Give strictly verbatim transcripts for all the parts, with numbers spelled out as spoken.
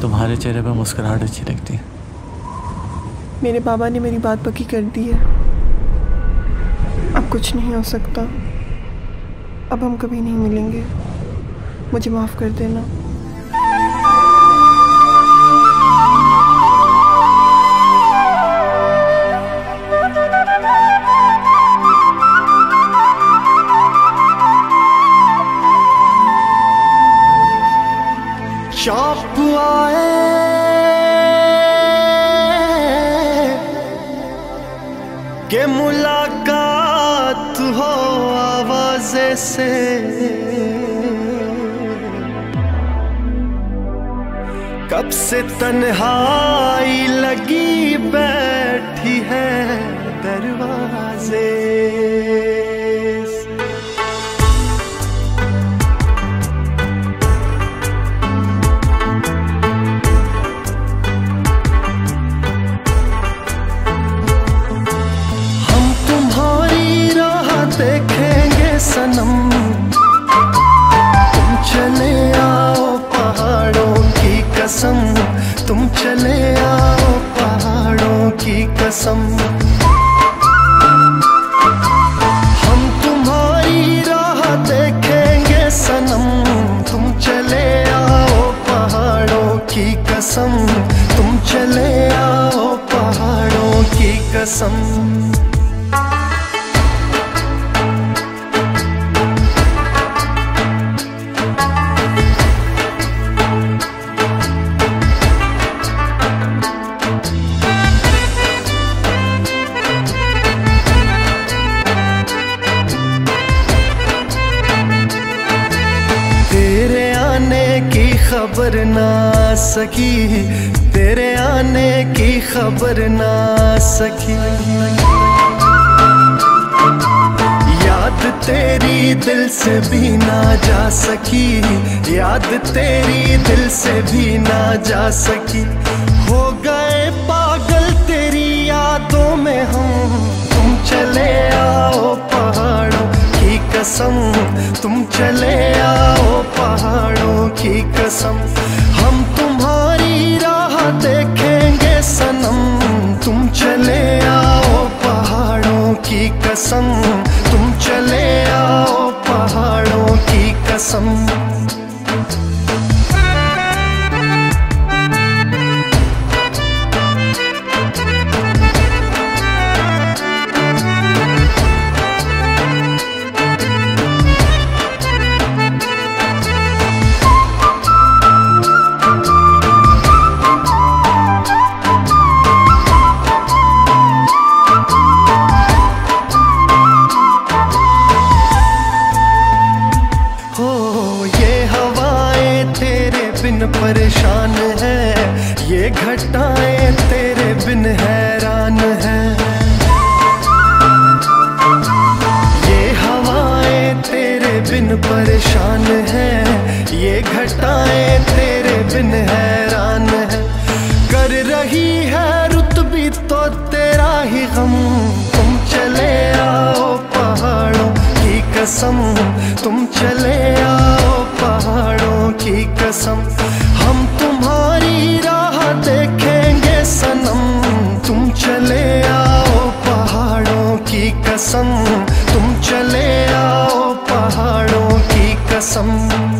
तुम्हारे चेहरे पर मुस्कुराहट अच्छी लगती है। मेरे बाबा ने मेरी बात पक्की कर दी है। अब कुछ नहीं हो सकता। अब हम कभी नहीं मिलेंगे। मुझे माफ कर देना। शौक आए के मुलाकात हो आवाज़े से, कब से तन्हाई लगी बैठी है दरवाजे से। देखेंगे सनम, तुम चले आओ पहाड़ों की कसम, तुम चले आओ पहाड़ों की कसम। हम तुम्हारी राह देखेंगे सनम, तुम चले आओ पहाड़ों की कसम, तुम चले आओ पहाड़ों की कसम। खबर ना सकी, तेरे आने की खबर ना सकी, याद तेरी दिल से भी ना जा सकी, याद तेरी दिल से भी ना जा सकी। हो गए पागल तेरी यादों में हम, तुम चले आओ पहाड़ों की कसम, तुम चले आओ पहाड़ों की कसम। हम तुम्हारी राह देखेंगे सनम, तुम चले आओ पहाड़ों की कसम, तुम चले आओ पहाड़ों की कसम। परेशान है ये घटाएं तेरे बिन हैरान है, ये हवाएं तेरे बिन परेशान है, ये घटाएं तेरे बिन हैरान है। कर रही है रुत भी तो तेरा ही गम, तुम चले आओ पहाड़ों की कसम, तुम चले आओ पहाड़ों की कसम। हम तुम्हारी राह देखेंगे सनम, तुम चले आओ पहाड़ों की कसम, तुम चले आओ पहाड़ों की कसम।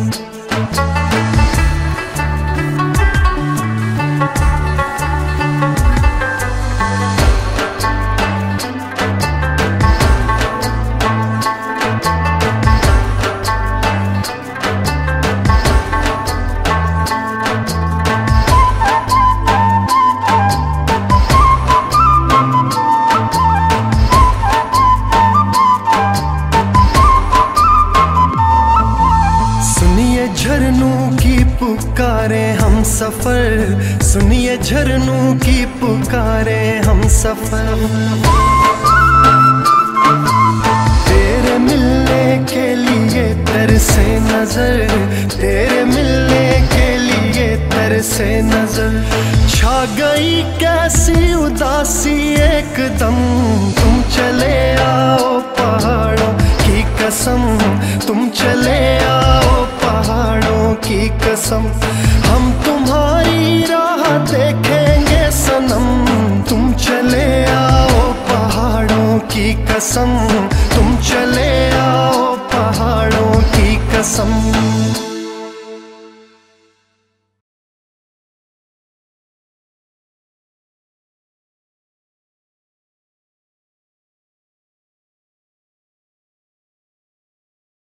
पुकारे हम सफर, सुनिए झरनों की पुकारे हम सफर। तेरे मिलने के लिए तरसे नजर, तेरे मिलने के लिए तरसे नजर। छा गई कैसी उदासी एकदम, तुम चले आओ पहाड़ों की कसम, तुम चले आओ पहाड़ों की कसम, हम तुम्हारी राह देखेंगे सनम। तुम चले आओ पहाड़ों की कसम,